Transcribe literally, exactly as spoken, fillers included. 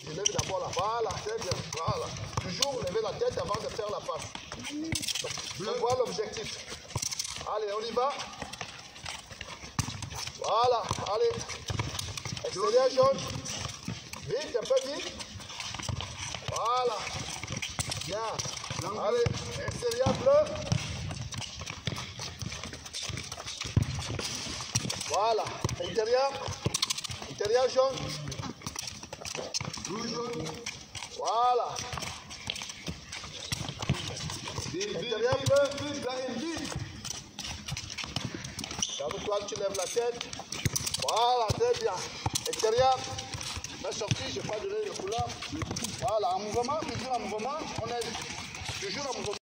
Je lève d'abord la voilà, c'est bien. Voilà. Toujours lever la tête avant de faire la passe. Donc voilà l'objectif. Allez, on y va. Voilà, allez. Extérieur jaune. Vite, un peu vite. Voilà. Bien. Allez, extérieur bleu. Voilà. Intérieur. Intérieur jaune. Rouge jaune. Voilà. Intérieur bleu. Vite. Calme-toi, tu lèves la tête. Voilà, très bien. Extérieur. Mais sorti, je n'ai pas donné le couleur. Voilà, en mouvement, toujours en mouvement. On est toujours en mouvement.